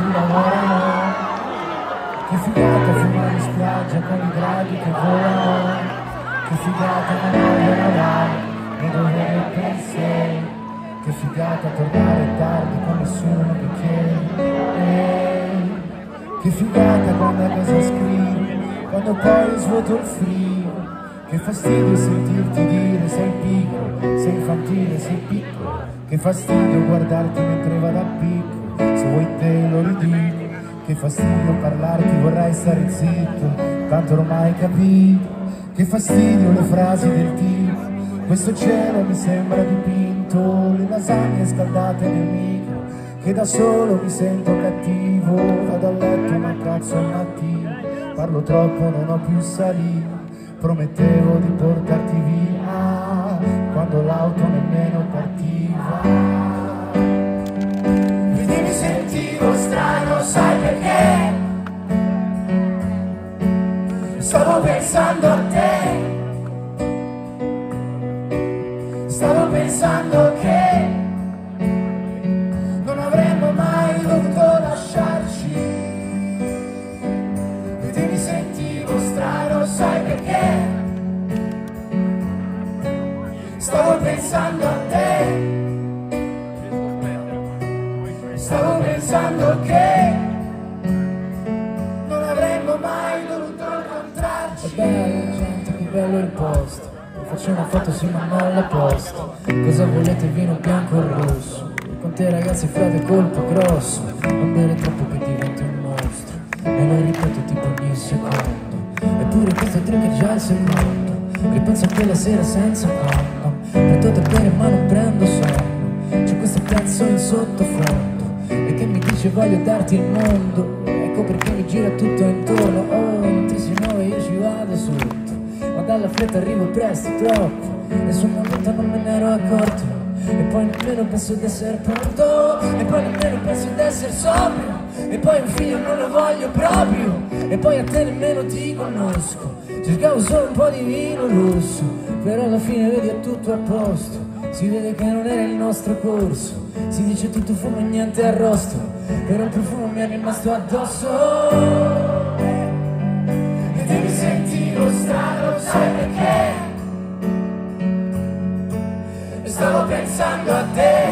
altri lavorano. Che figata fumare in spiaggia con i draghi che volano. Che figata non avere orai e dovere per sé. Che figata tornare tardi con nessuno che chiede. Che figata quando a casa scrivi, quando poi svuoto il frigo. Che fastidio sentirti dire sei pigro, sei infantile, sei piccolo. Che fastidio guardarti mentre vado a picco, se vuoi te lo ridico. Che fastidio parlarti, vorrei stare zitto, tanto ormai capito. Che fastidio le frasi del tipo, questo cielo mi sembra dipinto. Le lasagne scaldate nel micro, che da solo mi sento cattivo. Vado a letto ma cazzo al mattino, parlo troppo, non ho più saliva. Promettevo di portarti via quando l'auto nemmeno partiva. Vedi, mi sentivo strano, sai perché? Stavo pensando a te. Stavo pensando che non avremmo mai dovuto lasciarci. Vedi, mi sentivo strano, sai perché? Stavo pensando a te. Stavo pensando che non avremmo mai dovuto incontrarci. È bello, gente, che bello il posto. Faccio una foto sì ma non la posto. Cosa volete, vino bianco o rosso? Con te ragazzi frate colpo grosso. Non bere troppo che diventi un mostro. E lo ripeto tipo ogni secondo. Eppure questo drink è già il secondo. Ripenso a quella sera senza condom. Pretendo bene ma non prendo sonno. C'è questo pezzo in sottofondo e che mi dice voglio darti il mondo. Ecco perché mi gira tutto intorno. Oh, non ti si muove, io ci vado sotto. Ma dalla fretta arrivo presto, troppo. E sul momento non me ne ero accorto. E poi nemmeno penso di essere pronto. E poi nemmeno penso di essere sobrio. E poi un figlio non lo voglio proprio. E poi a te nemmeno ti conosco. Cercavo solo un po' di vino rosso, però alla fine vedi è tutto a posto. Si vede che non era il nostro corso. Si dice tutto fumo e niente arrosto, però il profumo mi è rimasto addosso. E te mi sentivo strano, sai perché? E stavo pensando a te.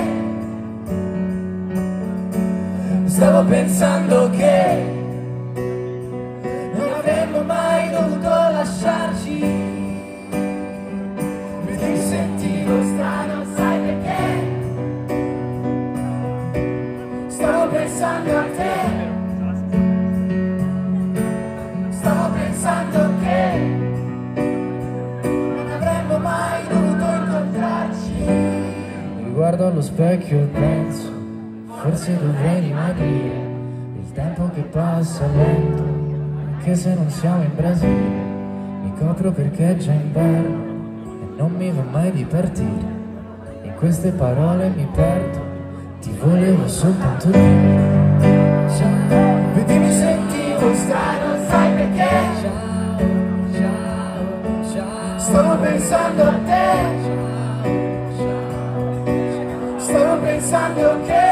Stavo pensando che non avremmo mai dovuto lasciarci. Mi sentivo strano, sai perché? Stavo pensando a te. Stavo pensando che non avremmo mai dovuto incontrarci. Mi guardo allo specchio e penso, forse dovrei rimanere. Il tempo che passa lento, anche se non siamo in Brasile. Mi copro perché è già inverno e non mi va mai di partire. In queste parole mi perdo, ti volevo soltanto dire ciao. Vedi, mi sentivo strano, sai perché? Ciao, ciao, ciao. Stavo pensando a te. Ciao, ciao, ciao. Stavo pensando che